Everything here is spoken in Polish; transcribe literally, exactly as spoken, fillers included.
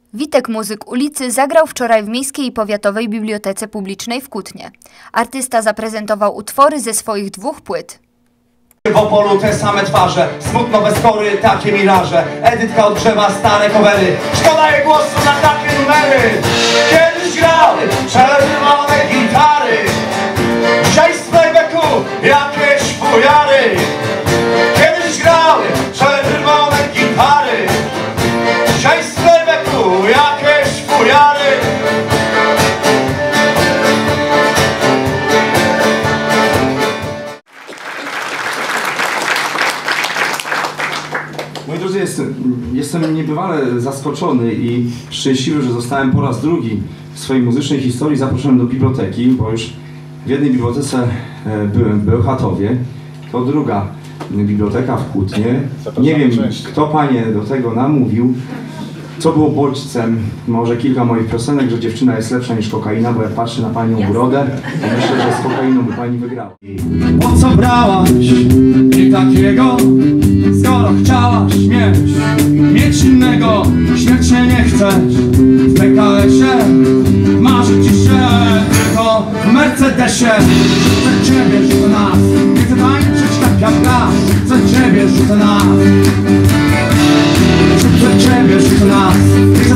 Witek Muzyk ulicy zagrał wczoraj w Miejskiej i Powiatowej Bibliotece Publicznej w Kutnie. Artysta zaprezentował utwory ze swoich dwóch płyt. W Opolu te same twarze, smutno bez kory, takie miraże. Edytka odgrzewa stare covery, szkoda jej głosu na takie numery. Kiedyś grały czerwone gitary, dzisiaj z playbacku jakieś fujary. Kiedyś grały czerwone gitary, dzisiaj z playbacku jakieś fujary. Moi drodzy, jestem, jestem niebywale zaskoczony i szczęśliwy, że zostałem po raz drugi w swojej muzycznej historii zaproszony do biblioteki, bo już w jednej bibliotece byłem w Bełchatowie, to druga biblioteka w Kutnie. Nie wiem, kto panie do tego namówił, co było bodźcem, może kilka moich piosenek, że dziewczyna jest lepsza niż kokaina, bo jak patrzę na panią urodę, to myślę, że z kokainą by pani wygrała. Po co brałaś nie takiego, skoro chciałaś mieć, mieć innego? Śmierci nie chcesz w P K S-ie, marzy ci się tylko w Mercedesie. Chcę ciebie, rzucę nas, nie chcę tańczyć tak jak raz. Chcę ciebie, rzucę nas, chcę ciebie, rzucę nas.